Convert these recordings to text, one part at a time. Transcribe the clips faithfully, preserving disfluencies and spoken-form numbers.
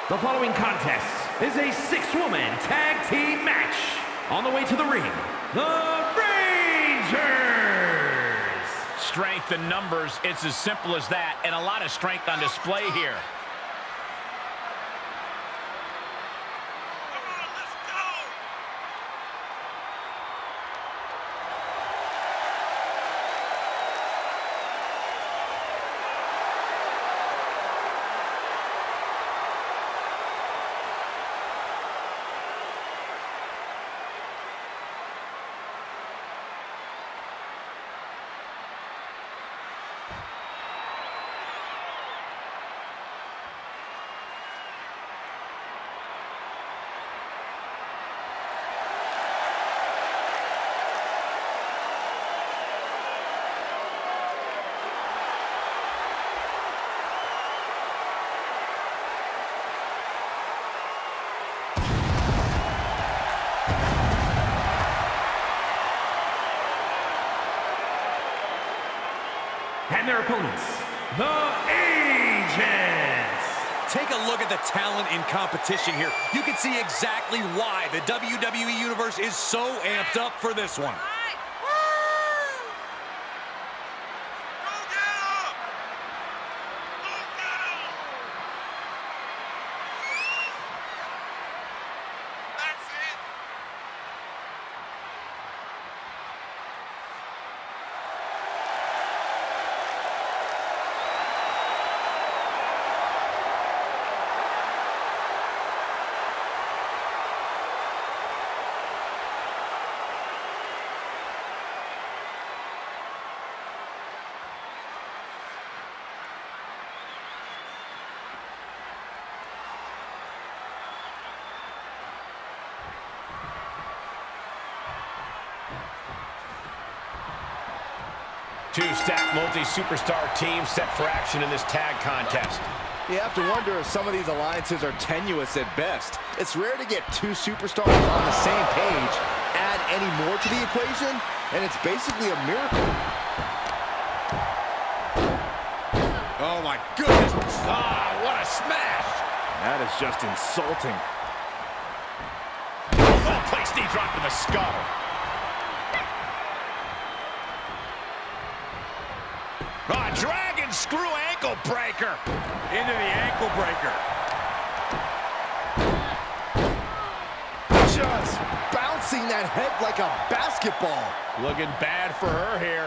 The following contest is a six-woman tag team match. On the way to the ring, the Rangers! Strength in numbers, it's as simple as that, and a lot of strength on display here. And their opponents, the Agents. Take a look at the talent in competition here. You can see exactly why the W W E Universe is so amped up for this one. Two-stack multi-superstar teams set for action in this tag contest. You have to wonder if some of these alliances are tenuous at best. It's rare to get two superstars on the same page, add any more to the equation, and it's basically a miracle. Oh my goodness! Ah, what a smash! That is just insulting. Oh, place knee drop to the skull. Oh, dragon screw ankle breaker. Into the ankle breaker. Just bouncing that head like a basketball. Looking bad for her here.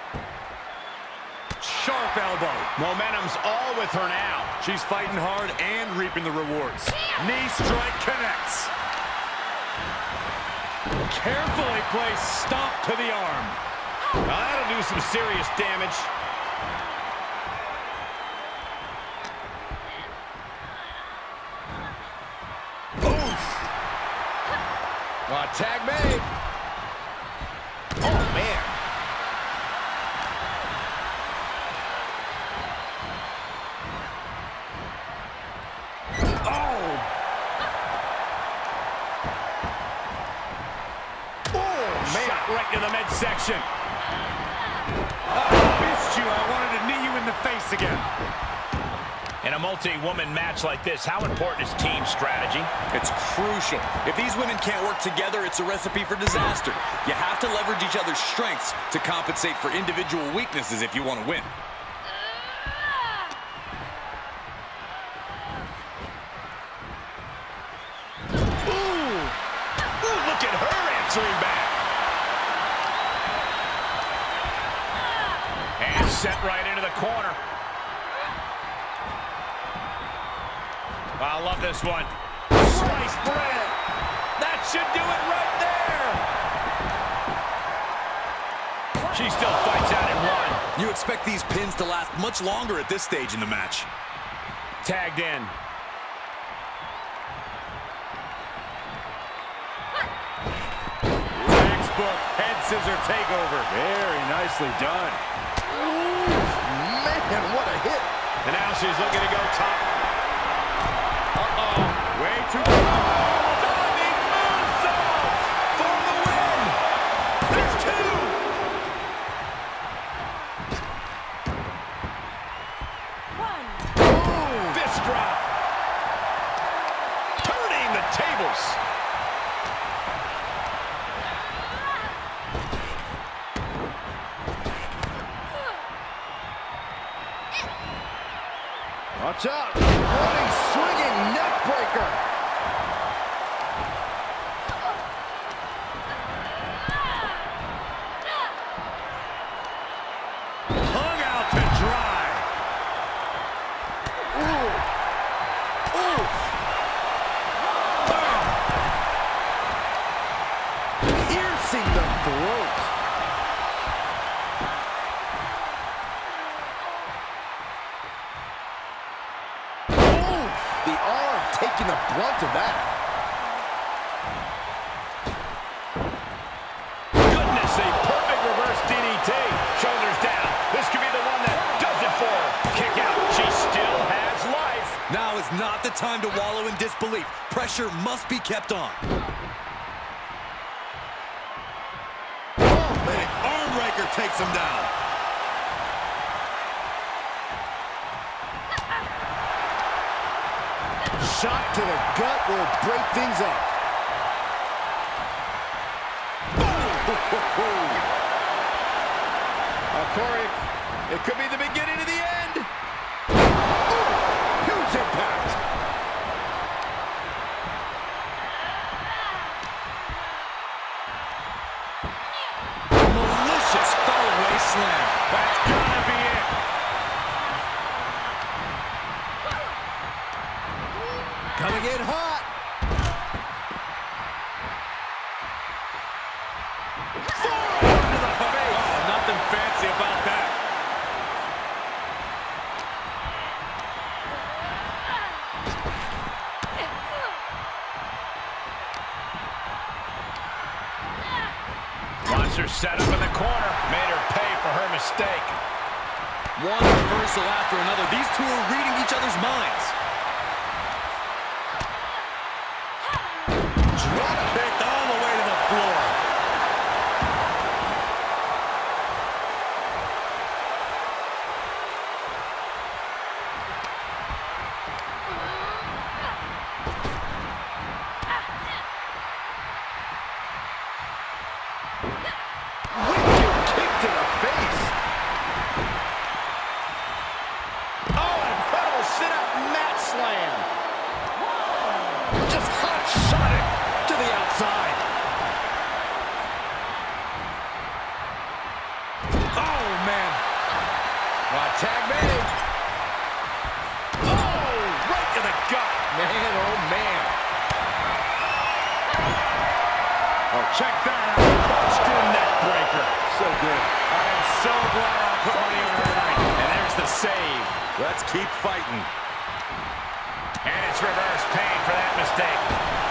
Sharp elbow. Momentum's all with her now. She's fighting hard and reaping the rewards. Knee strike connects. Carefully placed stomp to the arm. Well, that'll do some serious damage. Uh, tag made. Oh, man. Oh! Oh, man. Shot right to the midsection. Oh, I missed you. I wanted to knee you in the face again. In a multi-woman match like this, how important is team strategy? It's crucial. If these women can't work together, it's a recipe for disaster. You have to leverage each other's strengths to compensate for individual weaknesses if you want to win. Ooh! Ooh, look at her answering back. And set right into the corner. I love this one. Sliced bread. That should do it right there. She still fights out in one. You expect these pins to last much longer at this stage in the match. Tagged in. Textbook head scissor takeover. Very nicely done. Ooh, man, what a hit. And now she's looking to go top. Uh-oh. Way too close. Diving moonsault for the win. There's two. One. Boom. Fist drop. Watch out. Running, swinging neck breaker. Hung out to dry. Ooh. Ooh. Oh. Piercing the throat. The arm taking the brunt of that. Goodness, a perfect reverse D D T. Shoulders down. This could be the one that does it for her. Kick out. She still has life. Now is not the time to wallow in disbelief. Pressure must be kept on. Oh, An arm raker takes him down. shot to the gut will break things up. Uh, Corey, it could be the beginning of the end. Ooh, huge impact. Malicious fall-away slam. That's gotta be it. Coming in hot. Forearm to the face. Oh, nothing fancy about that. Watch her set up in the corner. Made her pay for her mistake. One reversal after another. These two are reading each other's minds. Drop kicked all the way to the floor. Wicked kick to the face. Oh, incredible sit-up mat slam. Just hot shot it to the outside. Oh, man. Uh, tag made. Oh, right to the gut. Man, oh man. Oh, check that out. Screw neck breaker. So good. I am so glad I put money on her tonight. And there's the save. Let's keep fighting. And it's reverse pain for that mistake.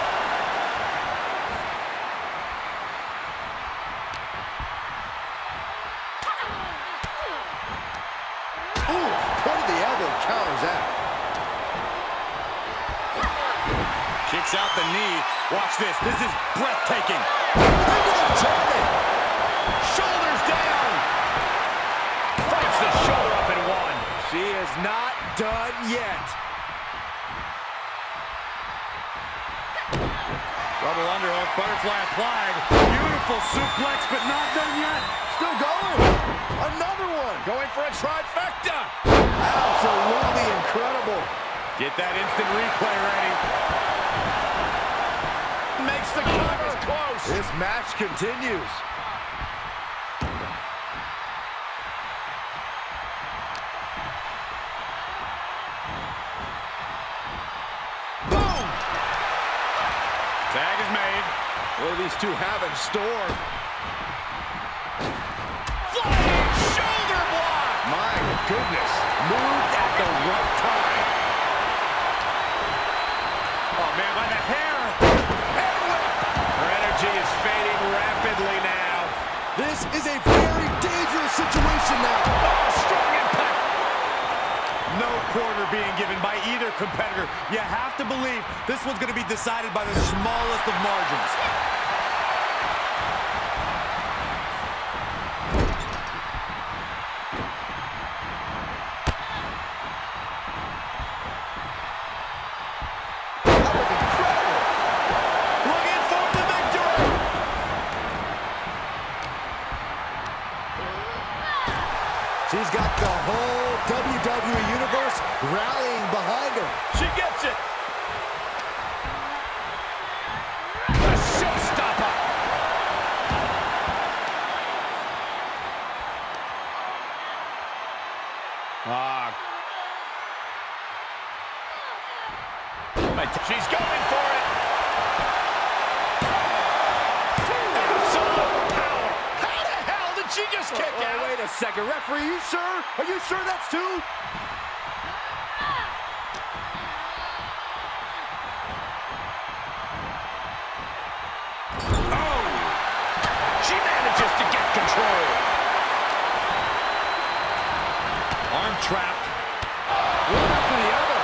Ooh, point of the elbow counters that. Kicks out the knee. Watch this. This is breathtaking. Into the German. Shoulders down. Fights the shoulder up and one. She is not done yet. Double underhook. Butterfly applied. Beautiful suplex, but not done yet. Still going. Another one. Going for a trifecta. Absolutely incredible. Get that instant replay ready. Makes the cover close. This match continues. Boom! Tag is made. What do these two have in store? Flying shoulder block. My goodness. Moved at the right time. Oh, man, by the hair. Hair whip. Her energy is fading rapidly now. This is a very dangerous situation now. Oh, strong impact. No quarter being given by either competitor. You have to believe this one's going to be decided by the smallest of margins. That was incredible. Looking for the victory. She's got the whole W W E Universe rallying behind her. She gets it. A showstopper. Ah. She's going for it. Absolute power. How the hell did she just kick oh, out? Oh, wait a second. Referee, you sure? Are you sure that's two? Oh! She manages to get control. Arm trapped. One after the other.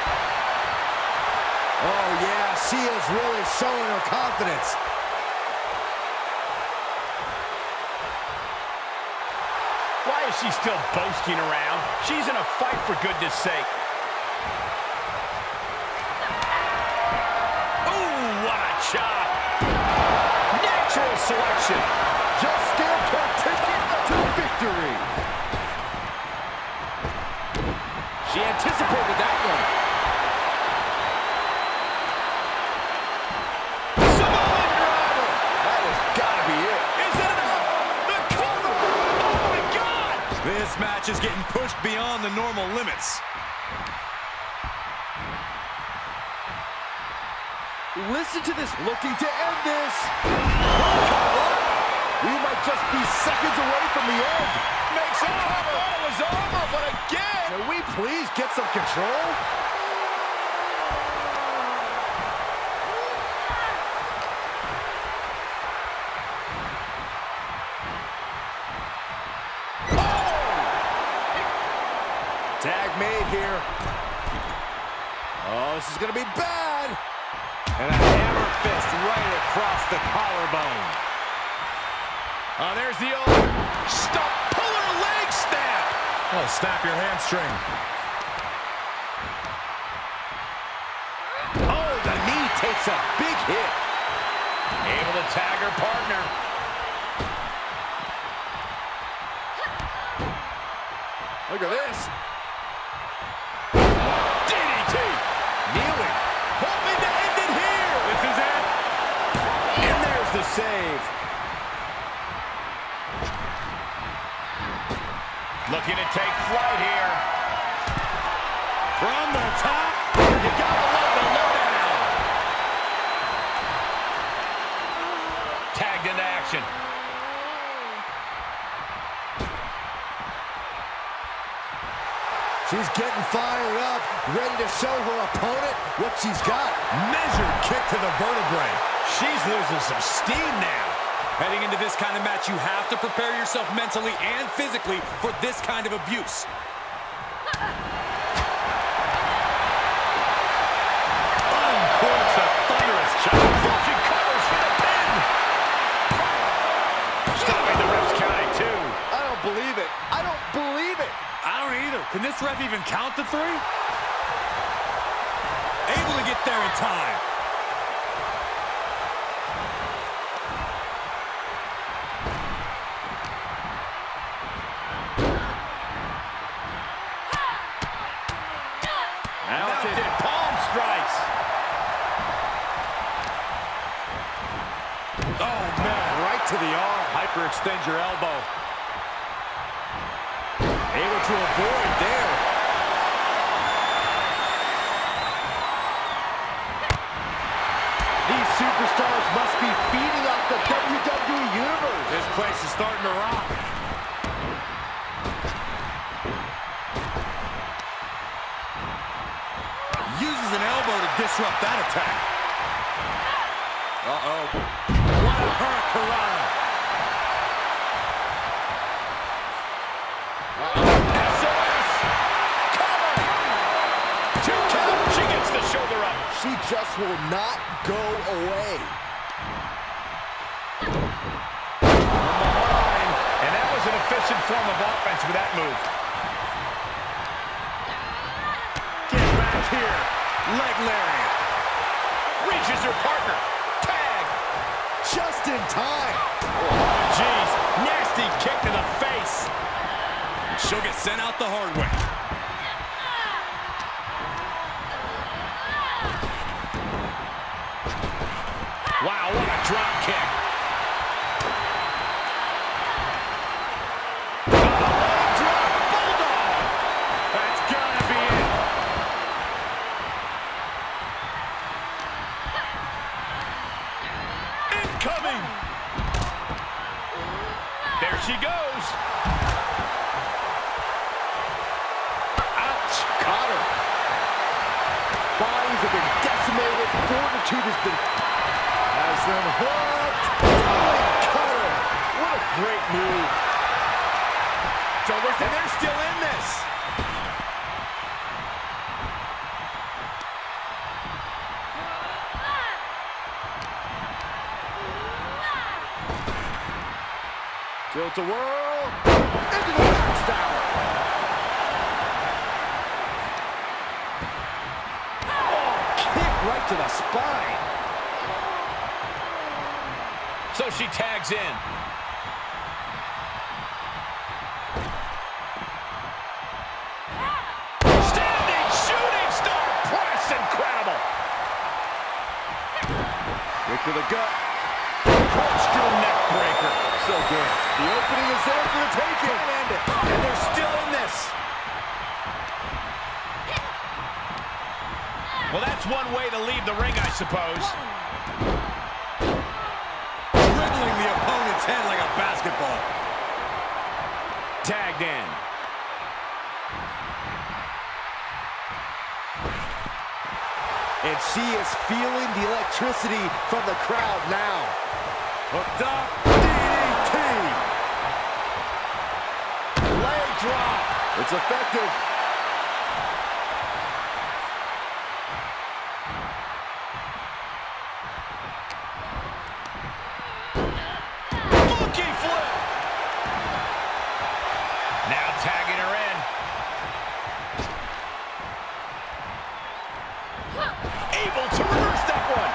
Oh, yeah, she is really showing her confidence. Why is she still boasting around? She's in a fight, for goodness sake. Ooh, what a chop. Natural selection. Just stamped her ticket to victory. She anticipated that one. Samoan driver. That has got to be it. Is it enough? The cover. Oh, my God. This match is getting pushed beyond the normal limits. Listen to this, looking to end this. We might just be seconds away from the end. Makes it cover. I thought it was over, but again. Can we please get some control? Tag made here. Oh, this is going to be bad. And a hammer fist right across the collarbone. Oh, there's the old stop, puller leg snap. Oh, snap your hamstring. Oh, the knee takes a big hit. Able to tag her partner. Look at this. D D T. Kneeling. Hoping to end it here. This is it. And there's the save. Looking to take flight here. From the top. You gotta love the lowdown. Tagged into action. She's getting fired up, ready to show her opponent what she's got. Measured kick to the vertebrae. She's losing some steam now. Heading into this kind of match, you have to prepare yourself mentally and physically for this kind of abuse. Uncorks a thunderous chop. She covers for the pin. Stopping the ref's counting two. I don't believe it. I don't believe it. I don't either. Can this ref even count to three? Able to get there in time. Mounted palm strikes. Oh, man. Right to the arm. Hyperextend your elbow. Able to avoid there. These superstars must be feeding off the W W E Universe. This place is starting to rock. Uses an elbow to disrupt that attack. Uh-oh. What a hurricanrana. S O S. Cover. Two count. She gets the shoulder up. She just will not go away. From behind. And that was an efficient form of offense with that move. Get back here. Leg lariat. Reaches her partner. Tag. Just in time. Oh, jeez. Nasty kick to the face. She'll get sent out the hard way. goes. Ouch. Caught her. Bodies have been decimated. Fortitude has been... Has them hooked. Rolling cutter. What a great move. And they're still in this. Tilt-a-whirl. Into the backstab. Oh, kick right to the spine. So she tags in. Standing shooting star press, incredible. Kick to the gut. Corkscrew neck breaker. So good. The opening is there for the taking. Can't end it. And they're still in this. Well, that's one way to leave the ring, I suppose. Dribbling the opponent's head like a basketball. Tagged in. And she is feeling the electricity from the crowd now. Hooked up. D D T. Leg drop. It's effective. Monkey flip. Now tagging her in. Able to reverse that one.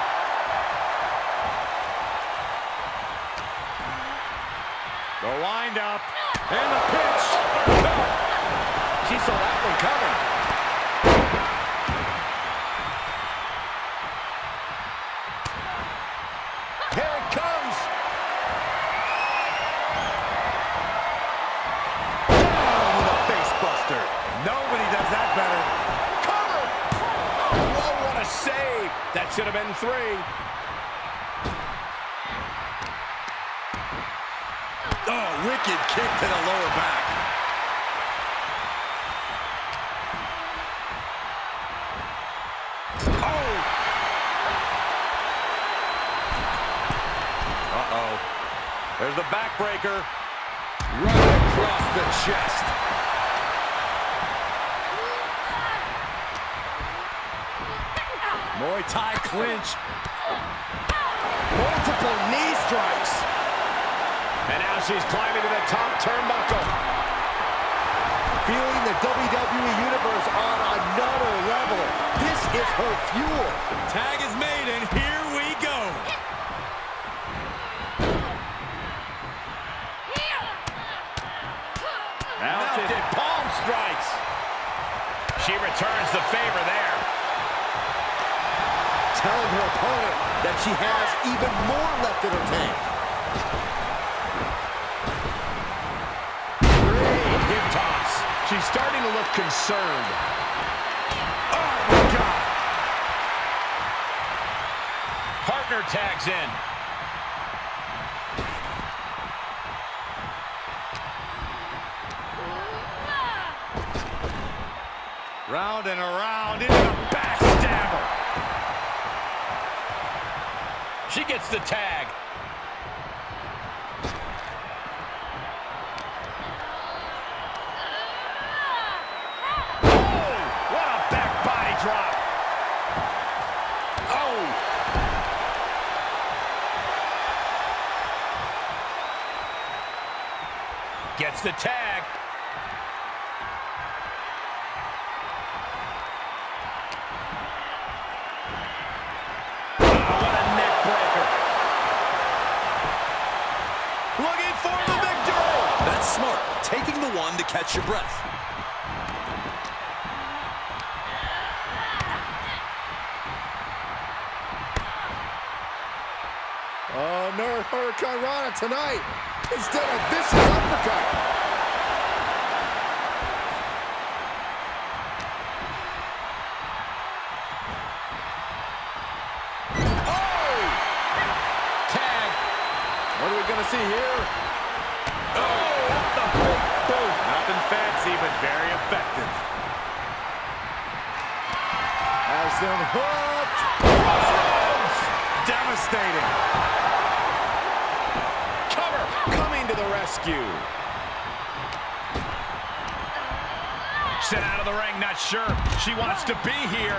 The wind up. And the pitch. Uppercut. She saw that one coming. Here it comes. Down with a face buster. Nobody does that better. Cover. Oh, what a save. That should have been three. Oh, wicked kick to the lower back. Oh. Uh-oh. There's the backbreaker. Right across the chest. Muay Thai clinch. Multiple knee strikes. And now she's climbing to the top turnbuckle. Feeling the W W E Universe on another level. This is her fuel. Tag is made, and here we go. Mounted palm strikes. She returns the favor there. Telling her opponent that she has even more left in her tank. Great hip toss. She's starting to look concerned. Oh, my God. Partner tags in. Round and around into the Backstabber. She gets the tag. Oh, what a back body drop. Oh. Gets the tag. Smart, taking the one to catch your breath. Oh, North Hurricane Rana tonight instead of vicious uppercut. Oh! Tag. What are we going to see here? Oh, what the but very effective. Has them hooked. Devastating. Cover coming to the rescue. Sent out of the ring, not sure she wants to be here.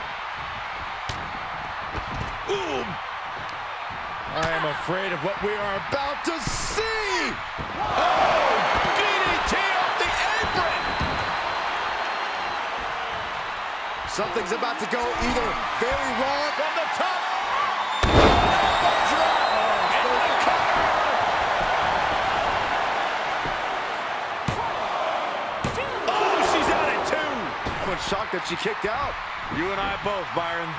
Ooh. I am afraid of what we are about to see. Oh, D D T off the apron. Something's about to go either very wrong from the top. Oh, and the cover. Oh, she's out at two. I'm shocked that she kicked out. You and I both, Byron.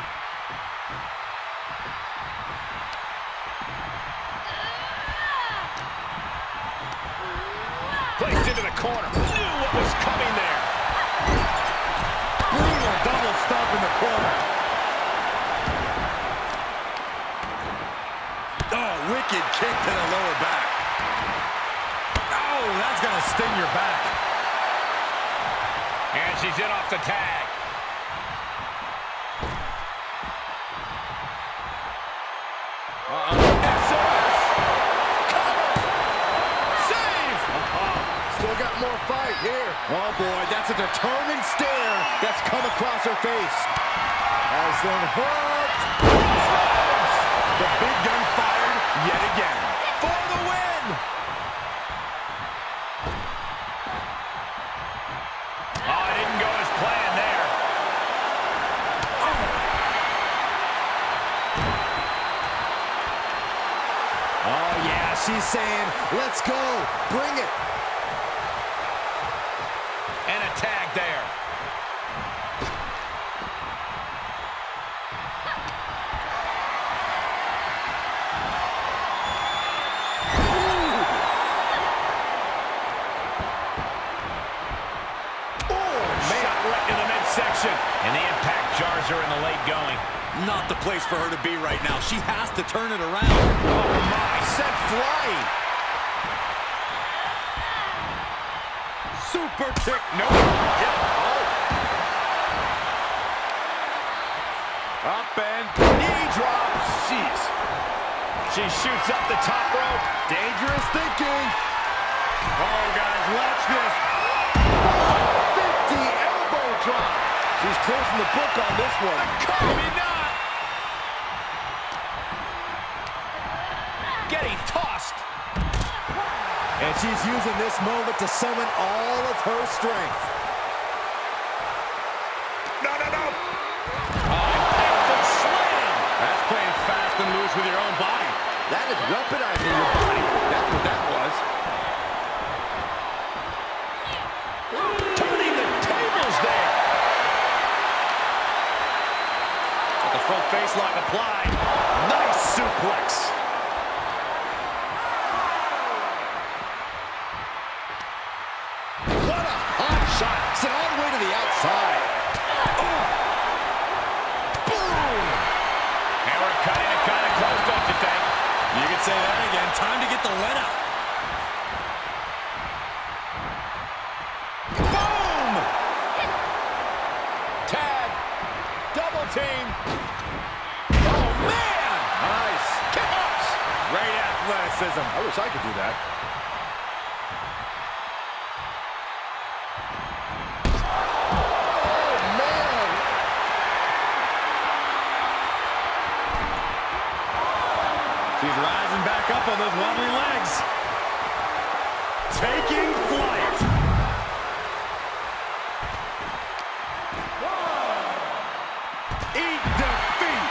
Placed into the corner. Knew what was coming there. Brutal double stomp in the corner. Oh, wicked kick to the lower back. Oh, that's going to sting your back. And she's in off the tag. Uh-oh. S O S. Cover. Save. Uh-huh. Still got more fight here. Oh, boy, that's a determined stare that's come across her face. Has been hooked. The big gun fired yet again. For the win. Oh, it didn't go as planned there. Oh, yeah, she's saying, let's go, bring it. And a tag there. Section. And the impact jars her in the late going. Not the place for her to be right now. She has to turn it around. Oh, my. Sent flying. Super kick. No. Yep. Oh. Up and knee drop. Jeez. She shoots up the top rope. Dangerous thinking. Oh, guys, watch this. fifty elbow drop. She's closing the book on this one. Maybe not. Getting tossed. And she's using this moment to summon all of her strength. No, no, no. Oh, impactful slam. That's playing fast and loose with your own body. That is weaponizing your body. That's what that was. Turning the tables there. With the front face lock applied. Nice suplex. What a hot shot. Sent all the way to the outside. Oh. Boom. And we're cutting it kind of close, don't you think? You can say that again. Time to get the let out. Boom! Tag. Double team. Oh, man! Nice. Kick-ups. Great athleticism. I wish I could do that. Oh, man. She's rising back up on those wobbly legs. Taking flight. Eat defeat.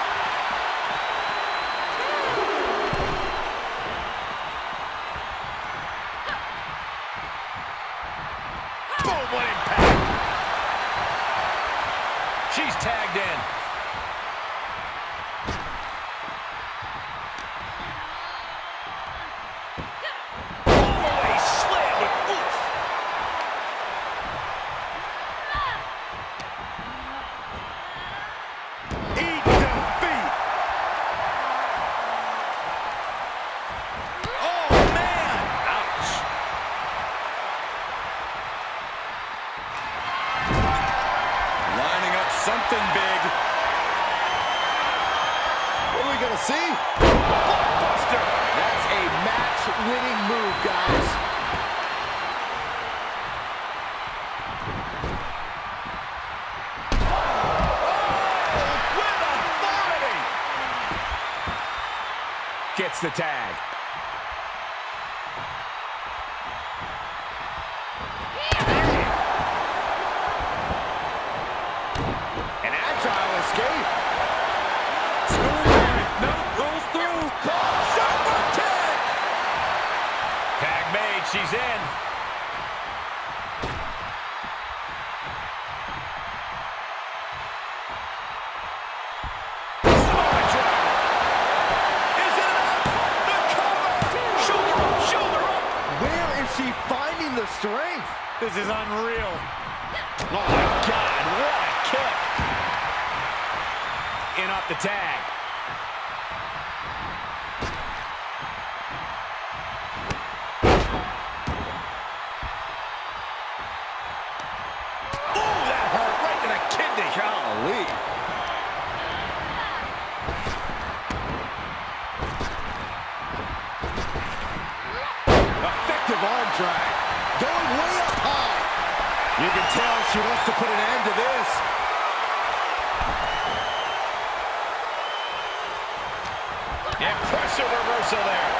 Boom, what impact. She's tagged in. something big. What are we going to see? Blockbuster! That's a match-winning move, guys. Oh, with authority! Gets the tag. An agile escape. No, rolls through. Super kick! Tag made, she's in. Samoa driver. Is it enough? The cover. Shoulder up, shoulder up. Where is she finding the strength? This is unreal. Oh my God, what a kick. In off the tag. Ooh, that hurt right to the kidney. Golly. Effective arm drag. Going way up high. You can tell she wants to put an end to this. Impressive reversal there.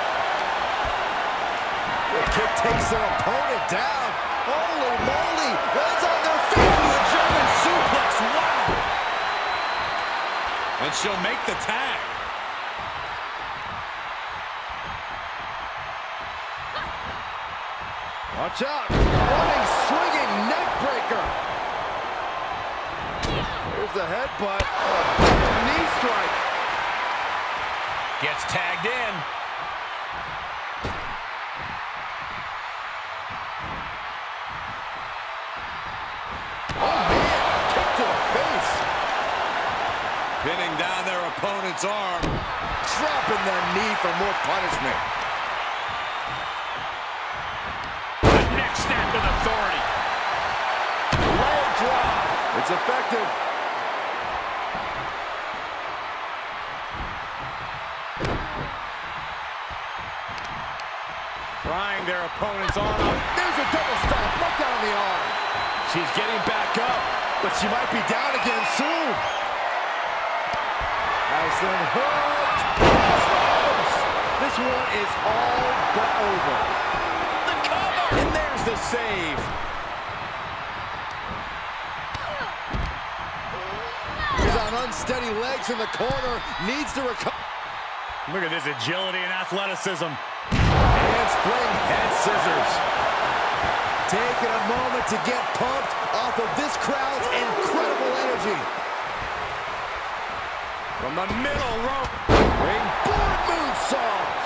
The kick takes their opponent down. Holy moly. Lands on their feet with a German suplex. Wow. And she'll make the tag. Watch out. Running, swinging neck breaker. Here's the headbutt. Oh, knee strike. Gets tagged in. Oh, man. Kick to the face. Pinning down their opponent's arm. Dropping the knee for more punishment. The neck snap with authority. Leg drop. It's effective. Prying their opponent's arm out. There's a double stomp. Right down the arm. She's getting back up, but she might be down again soon. Has them hooked. This one is all but over. The cover. And there's the save. She's on unsteady legs in the corner. Needs to recover. Look at this agility and athleticism. Handspring head scissors. Taking a moment to get pumped off of this crowd's incredible energy. From the middle rope. Ringboard moonsault.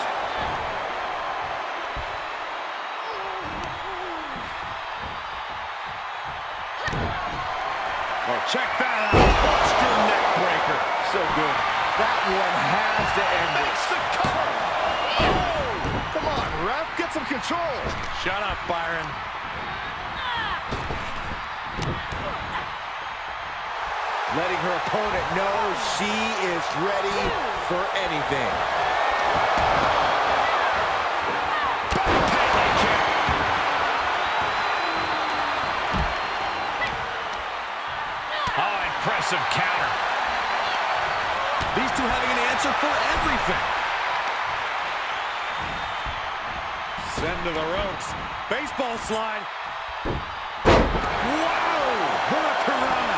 Oh, check that out. Buster neck breaker. So good. That one has to end it. Makes the cover. Oh! Come on, ref. Get some control. Shut up, Byron. Letting her opponent know she is ready for anything. Oh, impressive counter. These two having an answer for everything. Send to the ropes. Baseball slide. Wow! Hurricanrana.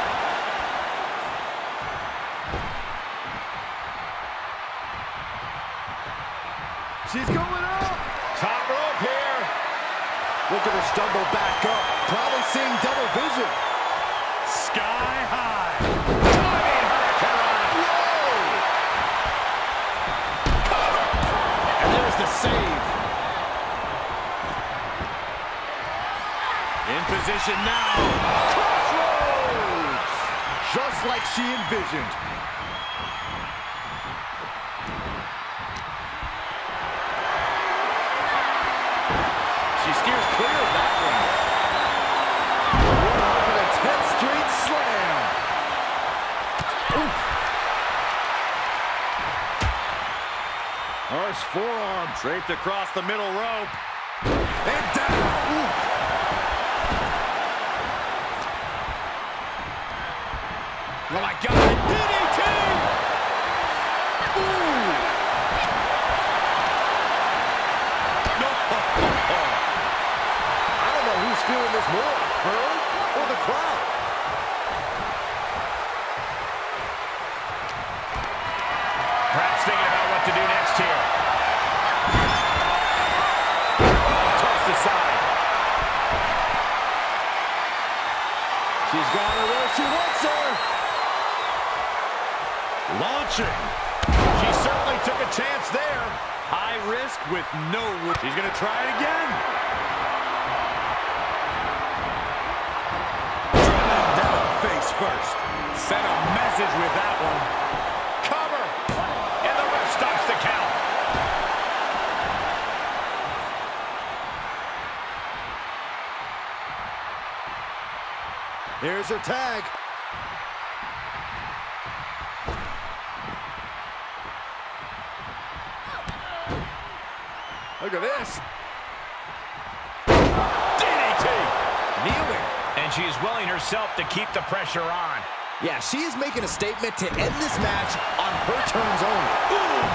She's going up. Top rope here. Look at her stumble back up. Probably seeing double vision. Sky high. Diving Hurricanrana. Whoa! And there's the save. In position now. Crossroads! Just like she envisioned. She steers clear of that one. one hundred tenth Street Slam. forearm draped across the middle rope. And down. Ooh. Oh my God, D D T! Ooh. No. I don't know who's feeling this more, her or the crowd. Perhaps thinking about what to do next here. Tossed aside. She's got her where she wants her. Launching. She certainly took a chance there. High risk with no risk. She's going to try it again. Driven down face first. Sent a message with that one. Cover. And the ref stops the count. Here's her tag. Look at this. D D T. Kneeling. And she's willing herself to keep the pressure on. Yeah, she is making a statement to end this match on her terms only. Ooh.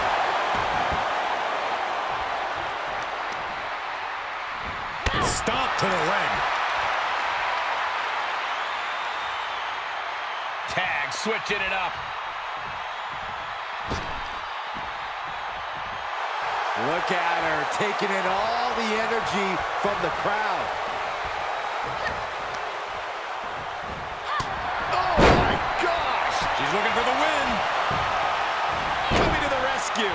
Stomp to the leg. Tag, switching it up. Look at her, taking in all the energy from the crowd. Oh, my gosh! She's looking for the win. Coming to the rescue.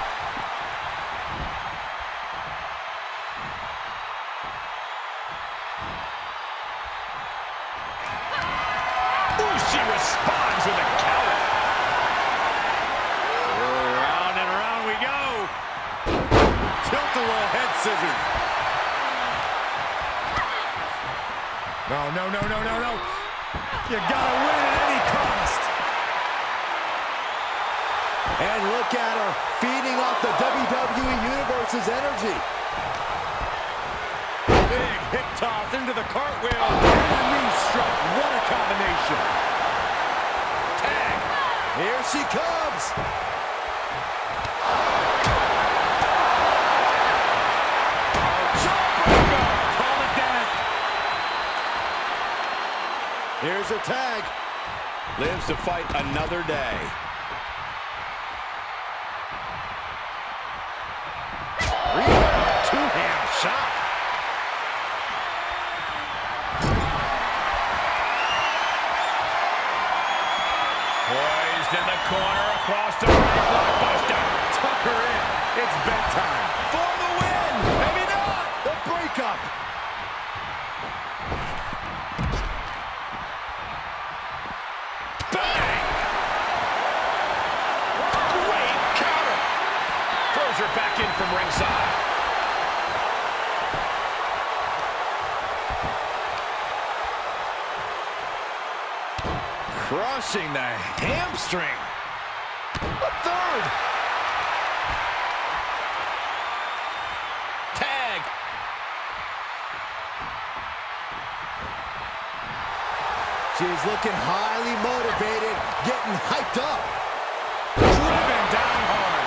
Ooh, she responds with a counter. Round and round we go. Tilt-a-roll head scissors. No, no, no, no, no, no. You gotta win at any cost. And look at her, feeding off the W W E Universe's energy. Big hip toss into the cartwheel. And a knee strike. What a combination. Tag. Here she comes. Call it death. Here's her tag. Lives to fight another day. Two-hand shot. Poised in the corner across the ring. Blockbuster. Tuck her in. It's bedtime. For the win. Maybe not. The breakup. Bang! Great counter. Throws her back in from ringside. Crushing the hamstring. A third. Tag. She's looking highly motivated, getting hyped up. Driven down hard.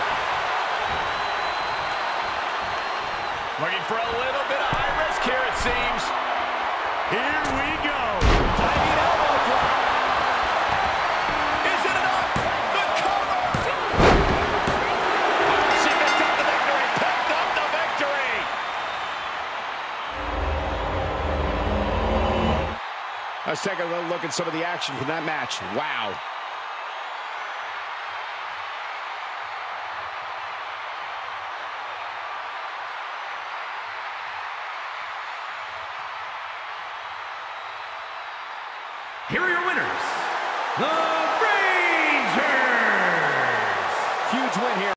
Looking for a little bit of high risk here, it seems. Here we go. Diving elbow drop. Is it enough? The cover. She picked up the victory. Picked up the victory. Let's take a little look at some of the action from that match. Wow. Here are your winners, the Rangers! Huge win here.